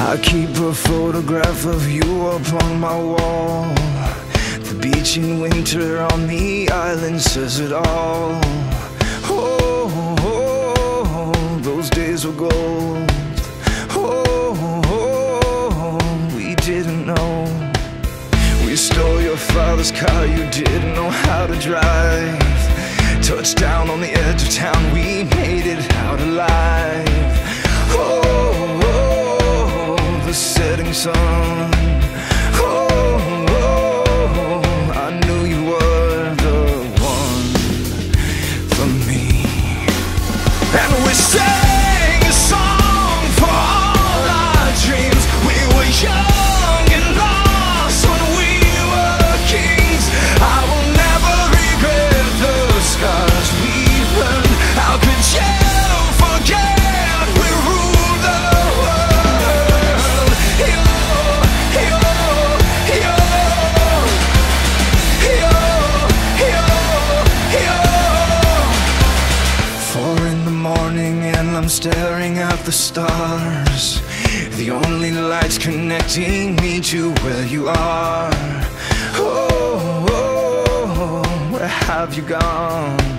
I keep a photograph of you up on my wall. The beach in winter on the island says it all. Oh, oh, oh, those days were gold. Oh, oh, oh, we didn't know. We stole your father's car, you didn't know how to drive. Touched down on the edge of town, we made it out alive. Oh, oh, oh, the setting sun. Oh, oh, oh, I knew you were the one for me. And we sang a song for all our dreams. We were young and lost when we were kings. I will never regret the scars we learned. How could you forget we ruled the world? Yo, yo, yo, yo, yo. 4 in the morning and I'm staring at the stars. The only lights connecting me to where you are. Oh, oh, oh, where have you gone?